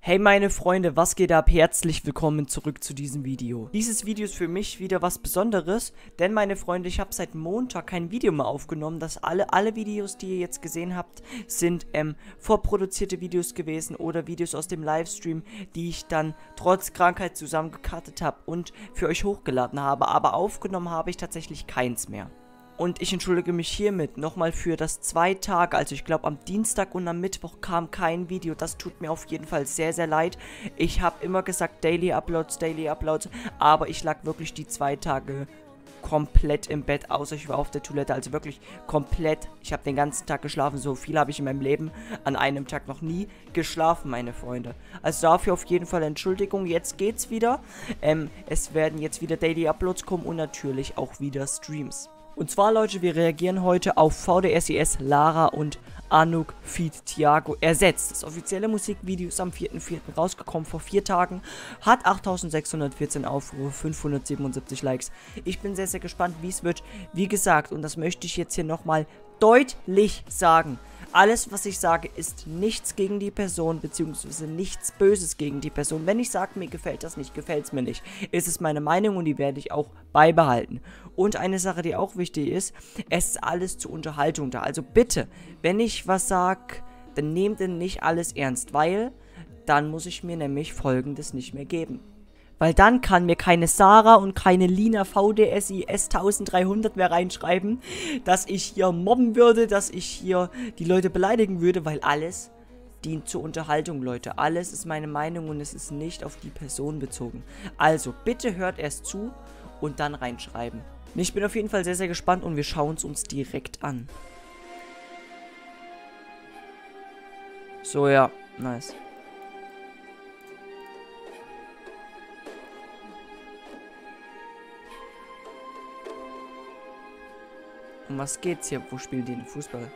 Hey meine Freunde, was geht ab? Herzlich willkommen zurück zu diesem Video. Dieses Video ist für mich wieder was Besonderes, denn meine Freunde, ich habe seit Montag kein Video mehr aufgenommen. Alle Videos, die ihr jetzt gesehen habt, sind vorproduzierte Videos gewesen oder Videos aus dem Livestream, die ich dann trotz Krankheit zusammengecuttet habe und für euch hochgeladen habe. Aber aufgenommen habe ich tatsächlich keins mehr. Und ich entschuldige mich hiermit nochmal für das 2 Tage, also ich glaube am Dienstag und am Mittwoch kam kein Video. Das tut mir auf jeden Fall sehr, sehr leid. Ich habe immer gesagt Daily Uploads, aber ich lag wirklich die 2 Tage komplett im Bett, außer ich war auf der Toilette, also wirklich komplett. Ich habe den ganzen Tag geschlafen, so viel habe ich in meinem Leben an einem Tag noch nie geschlafen, meine Freunde. Also dafür auf jeden Fall Entschuldigung, jetzt geht's wieder. Es werden jetzt wieder Daily Uploads kommen und natürlich auch wieder Streams. Und zwar, Leute, wir reagieren heute auf VDSIS, Lara und Anuk feat. Thiago ersetzt. Das offizielle Musikvideo ist am 4.4. rausgekommen, vor 4 Tagen. Hat 8614 Aufrufe, 577 Likes. Ich bin sehr, sehr gespannt, wie es wird. Wie gesagt, und das möchte ich jetzt hier nochmal deutlich sagen. Alles, was ich sage, ist nichts gegen die Person, beziehungsweise nichts Böses gegen die Person. Wenn ich sage, mir gefällt das nicht, gefällt es mir nicht. Ist es meine Meinung und die werde ich auch beibehalten. Und eine Sache, die auch wichtig ist, es ist alles zur Unterhaltung da. Also bitte, wenn ich was sage, dann nehmt ihr nicht alles ernst, weil dann muss ich mir nämlich Folgendes nicht mehr geben. Weil dann kann mir keine Sarah und keine Lina VDSIS 1300 mehr reinschreiben, dass ich hier mobben würde, dass ich hier die Leute beleidigen würde, weil alles dient zur Unterhaltung, Leute. Alles ist meine Meinung und es ist nicht auf die Person bezogen. Also, bitte hört erst zu und dann reinschreiben. Ich bin auf jeden Fall sehr, sehr gespannt und wir schauen es uns direkt an. So, ja, nice. Um was geht's hier? Wo spielen die denn Fußball?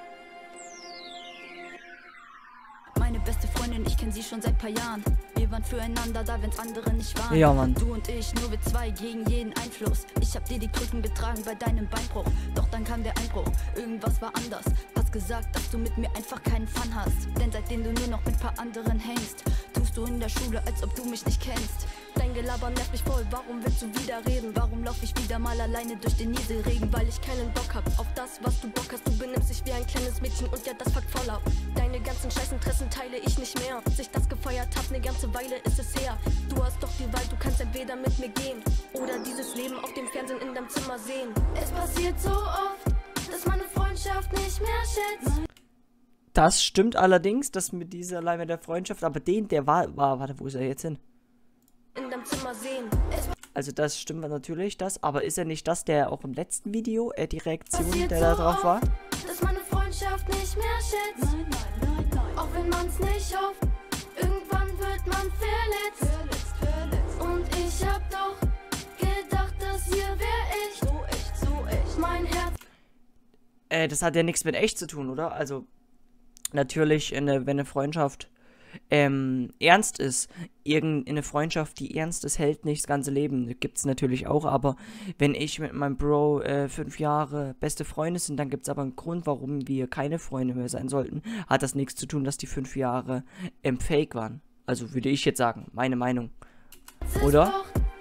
Meine beste Freundin, ich kenne sie schon seit paar Jahren. Wir waren füreinander da, wenn's andere nicht waren. Ja, Mann. Du und ich, nur wir zwei gegen jeden Einfluss. Ich hab dir die Krücken getragen bei deinem Beinbruch. Doch dann kam der Einbruch, irgendwas war anders. Hast gesagt, dass du mit mir einfach keinen Fun hast. Denn seitdem du nur noch mit paar anderen hängst, tust du in der Schule, als ob du mich nicht kennst. Dein Gelaber nervt mich voll, warum willst du wieder reden? Warum lauf ich wieder mal alleine durch den Nieselregen? Weil ich keinen Bock hab auf das, was du Bock hast. Du benimmst dich wie ein kleines Mädchen und ja, das fuckt voll ab. Deine ganzen Scheißinteressen teile ich nicht mehr. Als ich das gefeiert hab, ne ganze Weile ist es her. Du hast doch die Wahl, du kannst entweder mit mir gehen oder dieses Leben auf dem Fernsehen in deinem Zimmer sehen. Es passiert so oft, dass meine Freundschaft nicht mehr schätzt. Das stimmt allerdings, das mit dieser Leime der Freundschaft, aber der war, warte, wo ist er jetzt hin? In deinem Zimmer sehen. Also das stimmt natürlich, aber ist er nicht das, der auch im letzten Video, die Reaktion, der da drauf war? Dass meine Freundschaft nicht mehr schätzt. Nein. Auch wenn man's nicht hofft, irgendwann wird man verletzt. Und ich hab doch gedacht, das hier wär echt. So echt. Mein Herz. Das hat ja nichts mit echt zu tun, oder? Also, natürlich, wenn eine Freundschaft ernst ist, irgendeine Freundschaft, die ernst ist, hält nicht das ganze Leben. Gibt es natürlich auch, aber wenn ich mit meinem Bro 5 Jahre beste Freunde sind, dann gibt es aber einen Grund, warum wir keine Freunde mehr sein sollten. Hat das nichts zu tun, dass die 5 Jahre fake waren. Also würde ich jetzt sagen, meine Meinung. Oder?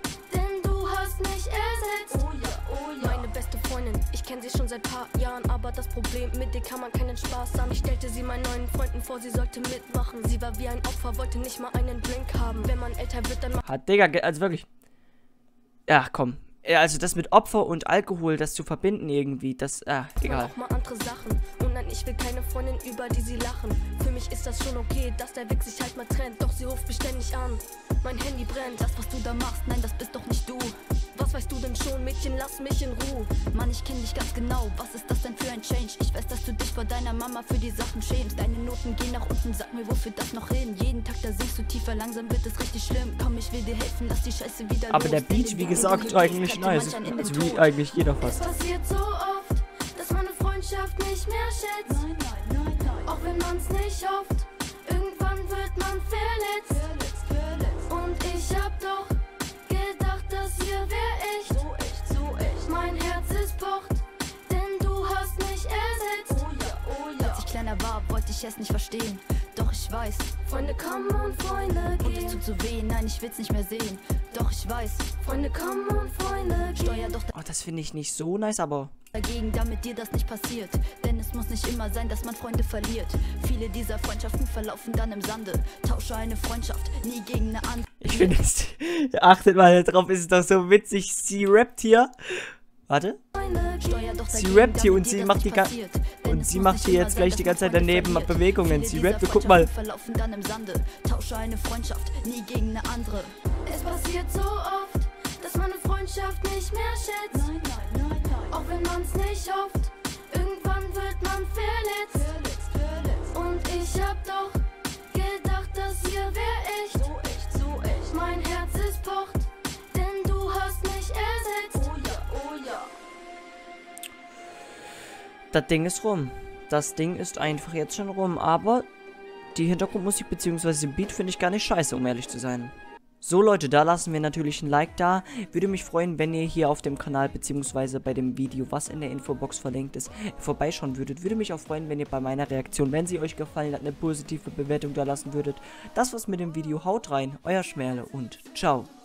Ich kenne sie schon seit paar Jahren, aber das Problem, mit dir kann man keinen Spaß haben. Ich stellte sie meinen neuen Freunden vor, sie sollte mitmachen. Sie war wie ein Opfer, wollte nicht mal einen Drink haben. Wenn man älter wird, dann... Hat, Digga, also wirklich... Ja, komm. Also das mit Opfer und Alkohol, das zu verbinden irgendwie, das, egal. Auch mal andere Sachen. Und nein, ich will keine Freundin, über die sie lachen. Für mich ist das schon okay, dass der Weg sich halt mal trennt. Doch sie ruft mich ständig an. Mein Handy brennt. Das, was du da machst, nein, das bist doch nicht du. Was weißt du denn schon, Mädchen, lass mich in Ruhe. Mann, ich kenn dich ganz genau, was ist das denn für ein Change? Ich weiß, dass du dich vor deiner Mama für die Sachen schämst. Deine Noten gehen nach unten, sag mir, wofür das noch hin? Jeden Tag, da sinkst du tiefer, langsam wird es richtig schlimm. Komm, ich will dir helfen, lass die Scheiße wieder los. Aber der Beat, wie gesagt, eigentlich nice. Also wie eigentlich jeder fast. Es passiert so oft, dass meine Freundschaft nicht mehr schätzt. Nein. Auch wenn man's nicht hofft, irgendwann wird man verletzt. Und ich hab doch gedacht, das hier wär echt. So echt. Mein Herz ist pocht, denn du hast mich ersetzt. Oh ja. Als ich kleiner war, wollte ich es nicht verstehen. Doch ich weiß, Freunde kommen und Freunde gehen. Und es tut so weh, nein, ich will's nicht mehr sehen. Doch ich weiß, Freunde kommen und Freunde gehen. Steuer doch Oh, das finde ich nicht so nice, aber... dagegen, damit dir das nicht passiert. Denn es muss nicht immer sein, dass man Freunde verliert. Viele dieser Freundschaften verlaufen dann im Sande. Tausche eine Freundschaft nie gegen eine andere. Ich finde es... Achtet mal darauf, ist es doch so witzig. Sie rappt hier. Warte. Sie rappt hier und sie macht die ganze... Und sie macht hier jetzt gleich die ganze Zeit daneben Bewegungen. Sie rappt, guck mal. Verlaufen dann im Sande. Tausche eine Freundschaft nie gegen eine andere. Es passiert so oft, dass man eine Freundschaft nicht mehr schätzt. Nein, nein, nein, nein. Auch wenn man's nicht hofft, irgendwann wird man verletzt. Und ich hab doch gedacht, das hier wär echt. So echt, so echt. Mein Herz ist pocht, denn du hast mich ersetzt. Oh ja, oh ja. Das Ding ist rum. Das Ding ist einfach jetzt schon rum. Aber die Hintergrundmusik bzw. den Beat finde ich gar nicht scheiße, um ehrlich zu sein. So Leute, da lassen wir natürlich ein Like da. Würde mich freuen, wenn ihr hier auf dem Kanal bzw. bei dem Video, was in der Infobox verlinkt ist, vorbeischauen würdet. Würde mich auch freuen, wenn ihr bei meiner Reaktion, wenn sie euch gefallen hat, eine positive Bewertung da lassen würdet. Das war's mit dem Video. Haut rein, euer Schmerle und ciao.